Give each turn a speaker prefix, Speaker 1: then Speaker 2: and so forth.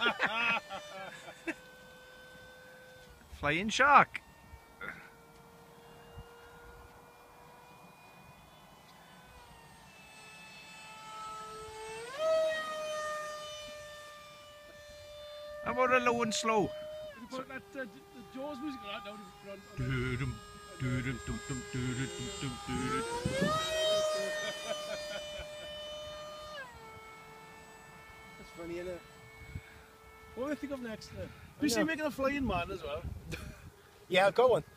Speaker 1: Flying shark. How about a low and slow?
Speaker 2: Put that the Jaws music on that now.
Speaker 1: Doo-dum, doo-dum, dum, dum, doo-dum, dum, dum, doo-dum.
Speaker 2: That's funny, isn't it? What do you think of next? Do you see making a flying man as well?
Speaker 3: Yeah, go on.